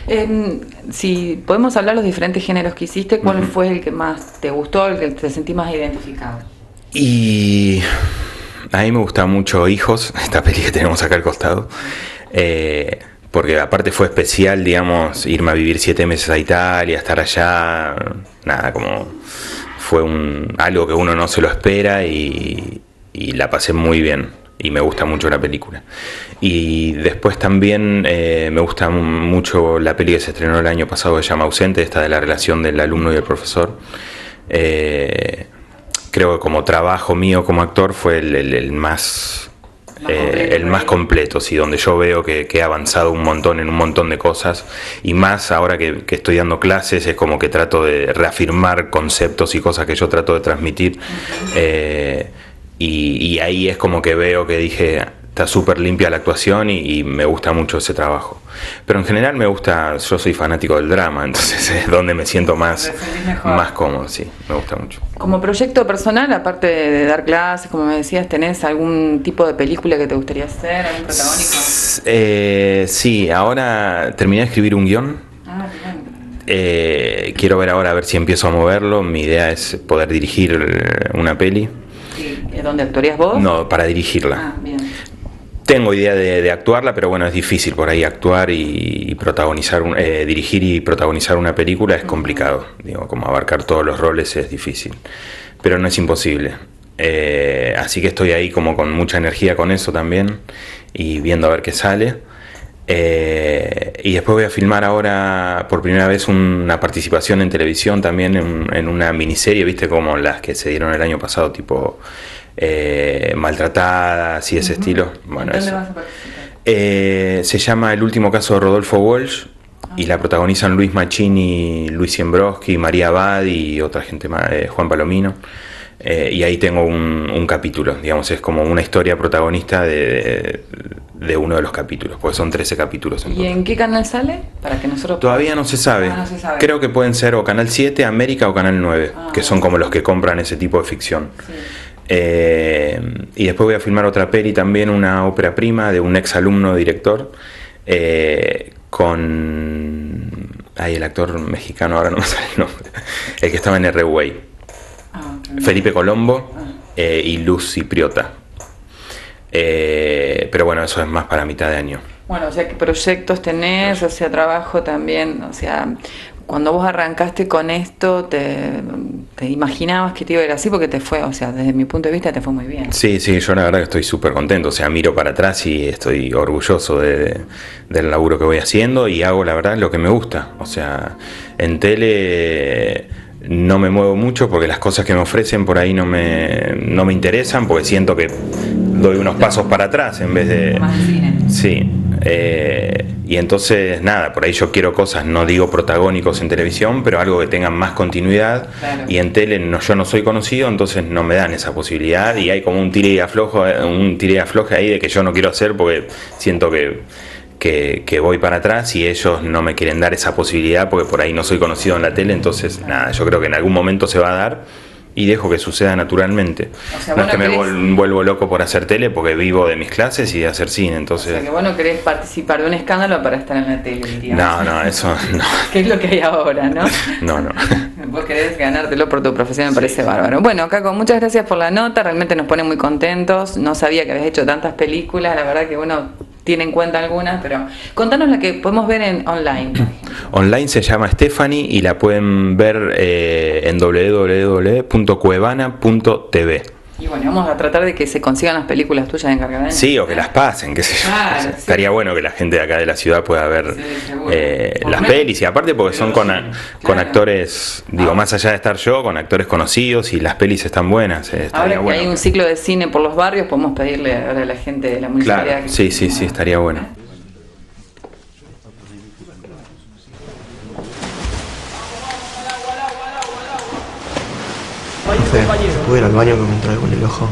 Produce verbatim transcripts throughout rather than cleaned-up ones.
Eh, si podemos hablar de los diferentes géneros que hiciste, ¿cuál uh-huh. fue el que más te gustó, el que te sentí más identificado? Y a mí me gusta mucho Hijos, esta peli que tenemos acá al costado, eh, porque aparte fue especial, digamos, irme a vivir siete meses a Italia, estar allá, nada, como fue un algo que uno no se lo espera y, y la pasé muy bien. Y me gusta mucho la película. Y después también eh, me gusta mucho la peli que se estrenó el año pasado, que se llama Ausente, esta de la relación del alumno y el profesor. Eh, creo que como trabajo mío como actor fue el, el, el más eh, el más completo, sí, donde yo veo que, que he avanzado un montón en un montón de cosas, y más ahora que, que estoy dando clases, es como que trato de reafirmar conceptos y cosas que yo trato de transmitir. Eh, Y, y ahí es como que veo que dije, está súper limpia la actuación y, y me gusta mucho ese trabajo. Pero en general me gusta, yo soy fanático del drama, entonces es donde me siento más, más cómodo, sí, me gusta mucho. Como proyecto personal, aparte de, de dar clases, como me decías, ¿tenés algún tipo de película que te gustaría hacer, algún protagónico? Eh, sí, ahora terminé de escribir un guión. Ah, bien. Eh, quiero ver ahora a ver si empiezo a moverlo. Mi idea es poder dirigir una peli. ¿Dónde actuarías vos? No, para dirigirla. Ah, bien. Tengo idea de, de actuarla, pero bueno, es difícil por ahí actuar y, y protagonizar, un, eh, dirigir y protagonizar una película es complicado. Digo, como abarcar todos los roles es difícil, pero no es imposible. Eh, así que estoy ahí como con mucha energía con eso también y viendo a ver qué sale. Eh, y después voy a filmar ahora por primera vez una participación en televisión también en, en una miniserie, viste, como las que se dieron el año pasado, tipo eh, Maltratadas y ese uh-huh. estilo. Bueno, ¿Dónde eso. vas a participar? Eh, se llama El último caso de Rodolfo Walsh ah. y la protagonizan Luis Machini, Luis Siembrowski, María Abad y otra gente más, eh, Juan Palomino. Eh, y ahí tengo un, un capítulo, digamos, es como una historia protagonista de, de uno de los capítulos, porque son trece capítulos en ¿Y total. en qué canal sale? Para que nosotros Todavía no se sabe. Ah, no se sabe. Creo que pueden ser o Canal siete, América o Canal nueve, ah, que son como los que compran ese tipo de ficción. Sí. Eh, y después voy a filmar otra peli también, una ópera prima de un ex alumno director, eh, con... Ay, el actor mexicano, ahora no me sale el nombre, el que estaba en R-Way. Felipe Colombo eh, y Luz Cipriota. Eh, pero bueno, eso es más para mitad de año. Bueno, o sea, ¿qué proyectos tenés? O sea, trabajo también. O sea, cuando vos arrancaste con esto, te, te imaginabas que te iba a ir así, porque te fue, o sea, desde mi punto de vista te fue muy bien. Sí, sí, yo la verdad que estoy súper contento. O sea, miro para atrás y estoy orgulloso de, de, del laburo que voy haciendo y hago la verdad lo que me gusta. O sea, en tele... no me muevo mucho porque las cosas que me ofrecen por ahí no me, no me interesan, porque siento que doy unos pasos para atrás en vez de... Más cine. Sí, eh, y entonces nada, por ahí yo quiero cosas, no digo protagónicos en televisión, pero algo que tengan más continuidad. Claro. Y en tele no, yo no soy conocido, entonces no me dan esa posibilidad y hay como un tire y aflojo, un tire y afloje ahí de que yo no quiero hacer porque siento que... Que, que voy para atrás y ellos no me quieren dar esa posibilidad porque por ahí no soy conocido en la tele, entonces nada, yo creo que en algún momento se va a dar y dejo que suceda naturalmente. O sea, no es que me querés... vol- vuelvo loco por hacer tele porque vivo de mis clases y de hacer cine, entonces... O sea, que vos no querés participar de un escándalo para estar en la tele, digamos. No, no, eso no. ¿Qué es lo que hay ahora, no? No, no. Vos querés ganártelo por tu profesión, me parece sí. bárbaro. Bueno, Caco, muchas gracias por la nota, realmente nos pone muy contentos. No sabía que habías hecho tantas películas, la verdad que uno tiene en cuenta algunas, pero contanos la que podemos ver en online. Online se llama Stephanie y la pueden ver eh, en doble u doble u doble u punto cuevana punto t v. Y bueno, vamos a tratar de que se consigan las películas tuyas en Carcaraña. Sí, o que las pasen, qué sé yo. Claro, o sea, sí. Estaría bueno que la gente de acá de la ciudad pueda ver sí, eh, las una... pelis, y aparte porque son con, a, con claro. actores, digo, ah. más allá de estar yo, con actores conocidos y las pelis están buenas. Eh, Ahora que bueno. hay un ciclo de cine por los barrios, podemos pedirle a la gente de la municipalidad. Claro, que sí, sí, sí, estaría bueno. Sí, pude ir al baño que me entró algo en el ojo.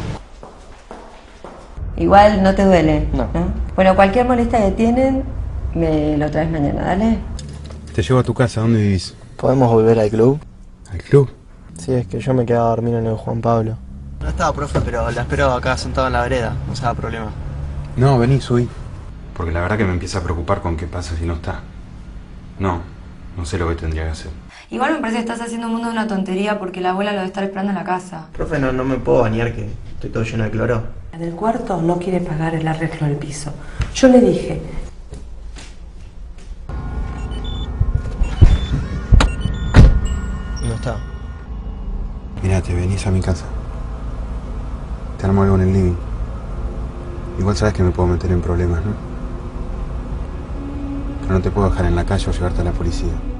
Igual no te duele. No. ¿no? Bueno, cualquier molestia que tienen, me lo traes mañana, ¿dale? Te llevo a tu casa, ¿dónde vivís? ¿Podemos volver al club? ¿Al club? Sí, es que yo me quedaba a dormir en el Juan Pablo. No estaba, profe, pero la espero acá sentado en la vereda, no se da problema. No, vení, subí. Porque la verdad que me empieza a preocupar con qué pasa si no está. No, no sé lo que tendría que hacer. Igual me parece que estás haciendo un mundo de una tontería porque la abuela lo debe estar esperando en la casa. Profe, no, no me puedo bañar que estoy todo lleno de cloro. En el cuarto no quiere pagar el arreglo del piso. Yo le dije, No está. Mirá, te venís a mi casa. Te armo algo en el living. Igual sabes que me puedo meter en problemas, ¿no? Pero no te puedo dejar en la calle o llevarte a la policía.